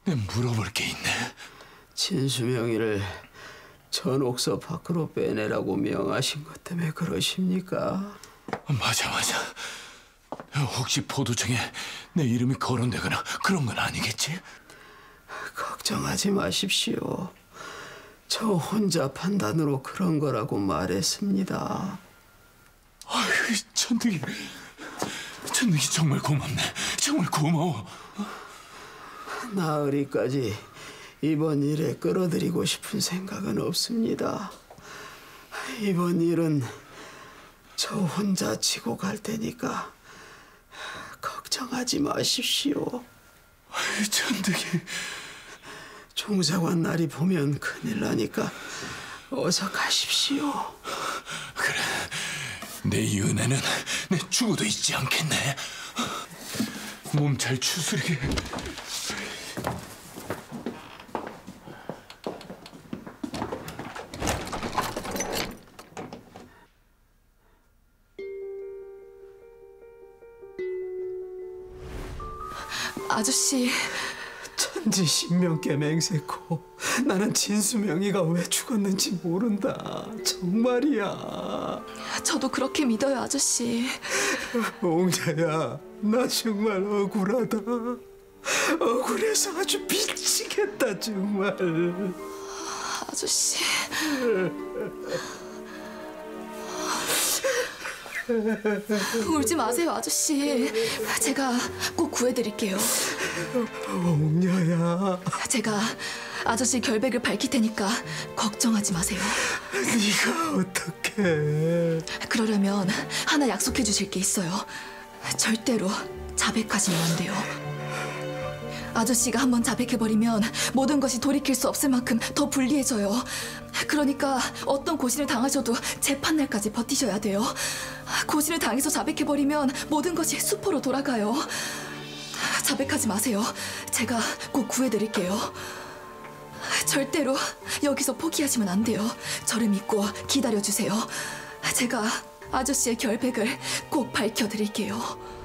내 물어볼 게 있네. 진수명이를 전옥서 밖으로 빼내라고 명하신 것 때문에 그러십니까? 맞아. 혹시 포도청에 내 이름이 거론되거나 그런 건 아니겠지? 걱정하지 마십시오. 저 혼자 판단으로 그런 거라고 말했습니다. 아유, 천득이 정말 고맙네. 정말 고마워. 나으리까지 이번 일에 끌어들이고 싶은 생각은 없습니다. 이번 일은 저 혼자 지고 갈 테니까 걱정하지 마십시오. 아유, 천득이. 종사관 날이 보면 큰일 나니까 어서 가십시오. 그래, 내 이 은혜는 내 죽어도 잊지 않겠네. 몸 잘 추스리게. 아저씨, 천지신명께 맹세코 나는 진수명이가 왜 죽었는지 모른다. 정말이야. 저도 그렇게 믿어요, 아저씨. 옹자야, 나 정말 억울하다. 억울해서 아주 미치겠다 정말. 아저씨. 울지 마세요, 아저씨. 제가 꼭 구해드릴게요. 옹녀야, 제가 아저씨 결백을 밝힐 테니까 걱정하지 마세요. 네가 어떡해. 그러려면 하나 약속해 주실 게 있어요. 절대로 자백하시면 안 돼요. 아저씨가 한번 자백해버리면 모든 것이 돌이킬 수 없을 만큼 더 불리해져요. 그러니까 어떤 고신을 당하셔도 재판날까지 버티셔야 돼요. 고신을 당해서 자백해버리면 모든 것이 수포로 돌아가요. 자백하지 마세요. 제가 꼭 구해드릴게요. 절대로 여기서 포기하시면 안 돼요. 저를 믿고 기다려주세요. 제가 아저씨의 결백을 꼭 밝혀드릴게요.